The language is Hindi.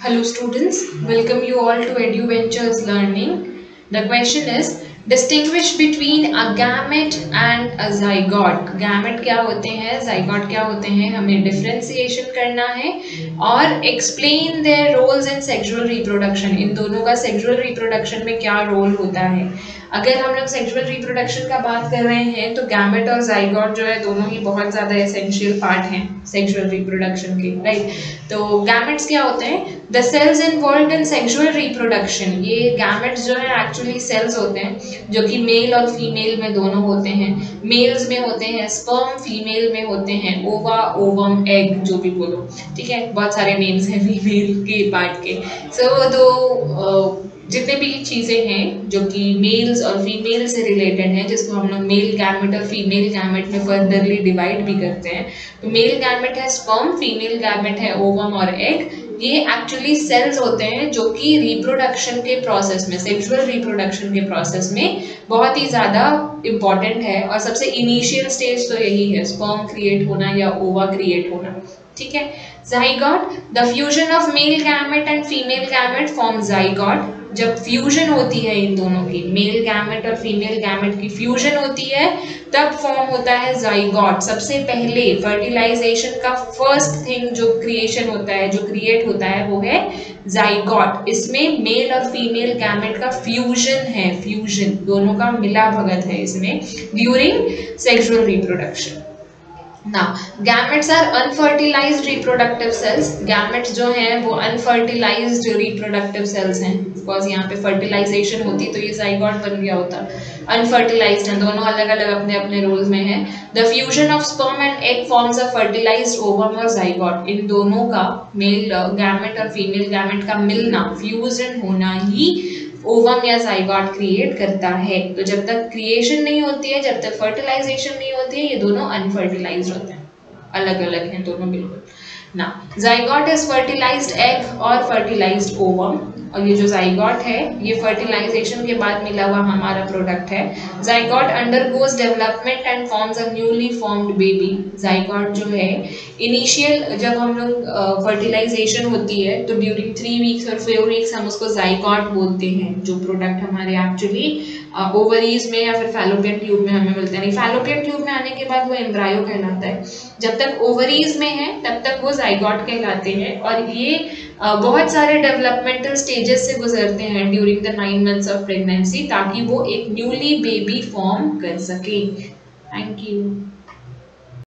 Hello students, welcome you all to EduVentures Learning. The question is, distinguish between a gamete and a zygote. Gamete क्या होते हैं, zygote क्या होते हैं, हमें डिफ्रेंसिएशन करना है और explain their roles in sexual reproduction. इन दोनों का sexual reproduction में क्या रोल होता है. अगर हम लोग सेक्सुअल रिप्रोडक्शन का बात कर रहे हैं तो गैमेट और जाइगोट जो है दोनों ही बहुत ज़्यादा एसेंशियल पार्ट हैं सेक्सुअल रिप्रोडक्शन के, राइट. तो गैमेट्स क्या होते हैं, the cells involved in sexual reproduction. ये गैमेट्स जो है एक्चुअली सेल्स होते हैं जो कि मेल और फीमेल में दोनों होते हैं. मेल्स में होते हैं स्पर्म, फीमेल में होते हैं ओवा, ओवम, एग, जो भी बोलो, ठीक है. बहुत सारे नेम्स हैं फीमेल के पार्ट के. सो जितने भी चीज़ें हैं जो कि मेल्स और फीमेल से रिलेटेड हैं, जिसको हम लोग मेल गैमेट और फीमेल गैमेट में फर्दरली डिवाइड भी करते हैं. तो मेल गैमेट है स्पर्म, फीमेल गैमेट है ओवम और एग. ये एक्चुअली सेल्स होते हैं जो कि रिप्रोडक्शन के प्रोसेस में, सेक्सुअल रिप्रोडक्शन के प्रोसेस में बहुत ही ज़्यादा इम्पॉर्टेंट है. और सबसे इनिशियल स्टेज तो यही है, स्पर्म क्रिएट होना या ओवा क्रिएट होना, ठीक है. zygote, the fusion of male gamete and female gamete form zygote. जब फ्यूजन होती है इन दोनों की, मेल गैमेट और फीमेल गैमेट की फ्यूजन होती है, तब फॉर्म होता है जाइगोट. सबसे पहले फर्टिलाइजेशन का फर्स्ट थिंग जो क्रिएशन होता है, जो क्रिएट होता है, वो है जाइगोट. इसमें मेल और फीमेल गैमेट का फ्यूजन है, फ्यूजन दोनों का मिला भगत है इसमें during sexual reproduction. Now, gametes are unfertilized reproductive cells. Gametes जो हैं वो unfertilized reproductive cells हैं. Because यहाँ पे fertilization होती तो ये zygote बन गया होता. Unfertilized हैं, दोनों अलग अलग अपने अपने roles में हैं. The fusion of sperm and egg forms a fertilized ovum और zygote. इन दोनों का male gamete और female gamete का मिलना, fusion होना ही ओवम या जाइगोट क्रिएट करता है. तो जब तक क्रिएशन नहीं होती है, जब तक फर्टिलाइजेशन नहीं होती है, ये दोनों अनफर्टिलाइज्ड होते हैं, अलग अलग हैं दोनों बिल्कुल ना. जाइगोट इज फर्टिलाइज्ड एग और फर्टिलाइज्ड ओवम. और ये जो जाइगोट है ये फर्टिलाइजेशन के बाद मिला हुआ हमारा प्रोडक्ट है. Zygote undergoes development and forms a newly formed baby. Zygote जो है इनिशियल जब हम लोग फर्टिलाइजेशन होती है तो ड्यूरिंग 3 वीक्स और 4 वीक्स हम उसको जाइगोट बोलते हैं, जो प्रोडक्ट हमारे एक्चुअली ओवरीज में या फिर फैलोपियन ट्यूब में हमें मिलते हैं. फैलोपियन ट्यूब में आने के बाद वो एम्ब्रायो कहलाता है. जब तक ओवरीज में है तब तक वो जाइगोट कहलाते हैं. और ये बहुत सारे डेवलपमेंटल स्टेजेस से गुजरते हैं during the 9 months of pregnancy, ताकि वो एक न्यूली बेबी फॉर्म कर सके. Thank you.